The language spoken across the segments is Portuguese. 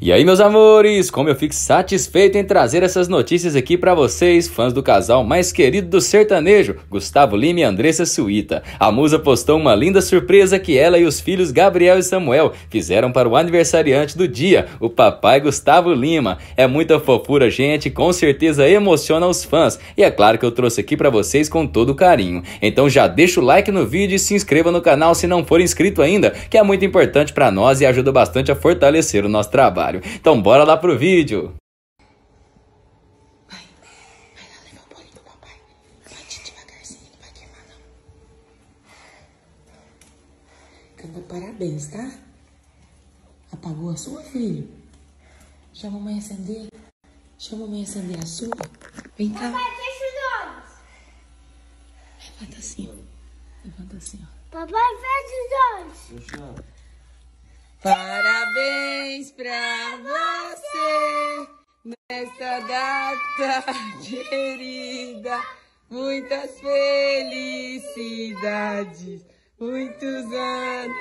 E aí, meus amores, como eu fico satisfeito em trazer essas notícias aqui pra vocês, fãs do casal mais querido do sertanejo, Gustavo Lima e Andressa Suíta. A musa postou uma linda surpresa que ela e os filhos Gabriel e Samuel fizeram para o aniversariante do dia, o papai Gustavo Lima. É muita fofura, gente, com certeza emociona os fãs. E é claro que eu trouxe aqui pra vocês com todo carinho. Então já deixa o like no vídeo e se inscreva no canal se não for inscrito ainda, que é muito importante pra nós e ajuda bastante a fortalecer o nosso trabalho. Então bora lá pro vídeo. Vai lá levar o bolinho do papai. Bate devagarzinho, não vai queimar não. Canta parabéns, tá? Apagou a sua, filho? Deixa a mamãe acender. Deixa a mamãe acender a sua. Vem cá. Papai, fecha os olhos. Levanta assim, ó. Levanta assim, ó. Papai, fecha os olhos. Parabéns pra você nesta data querida. Muitas felicidades, muitos anos.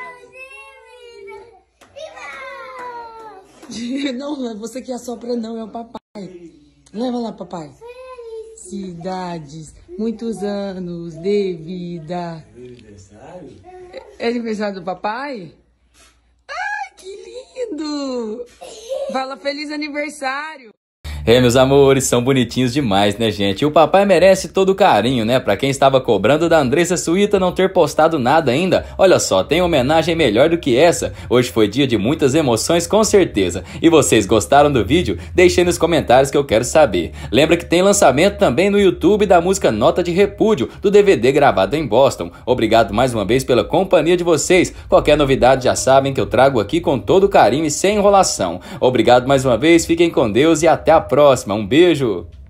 Não, é você que assopra, não, é o papai. Leva lá, papai. Felicidades, muitos anos de vida. É aniversário? É aniversário do papai? Que lindo! Fala feliz aniversário! Meus amores, são bonitinhos demais, né, gente? E o papai merece todo o carinho, né? Pra quem estava cobrando da Andressa Suíta não ter postado nada ainda, olha só, tem homenagem melhor do que essa. Hoje foi dia de muitas emoções, com certeza. E vocês gostaram do vídeo? Deixem nos comentários que eu quero saber. Lembra que tem lançamento também no YouTube da música Nota de Repúdio, do DVD gravado em Boston. Obrigado mais uma vez pela companhia de vocês. Qualquer novidade já sabem que eu trago aqui com todo carinho e sem enrolação. Obrigado mais uma vez, fiquem com Deus e até a próxima. Um beijo!